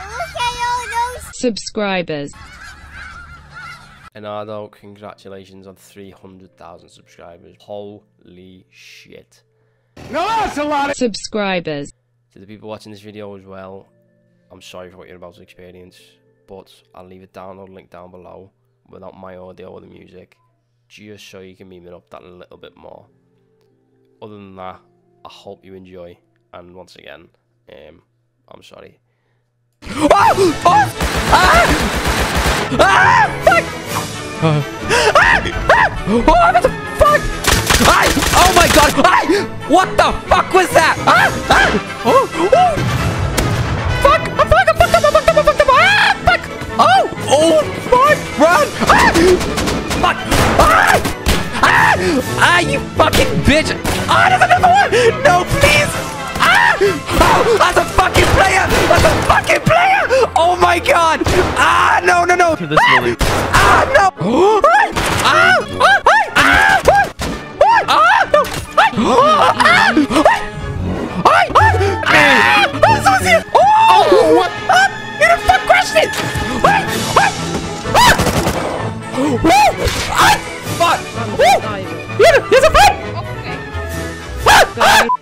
Look at all those subscribers. Enardo, congratulations on 300,000 subscribers. Holy shit. No, that's a lot of subscribers. To the people watching this video as well, I'm sorry for what you're about to experience, but I'll leave a download link down below without my audio or the music, just so you can meme it up that little bit more. Other than that, I hope you enjoy, and once again, I'm sorry. Oh! Oh! Ah! Fuck! Oh, what the fuck? Oh my god! What the fuck was that? Oh! Fuck! Fuck! Fuck! Oh! Fuck! Run! Fuck! You fucking bitch! There's another one! No, please! Oh! As a fucking player! As a fucking player! Oh my god! No! No! For this movie. No! What? You done fuck crashed it! Fuck! Here's a friend! Okay.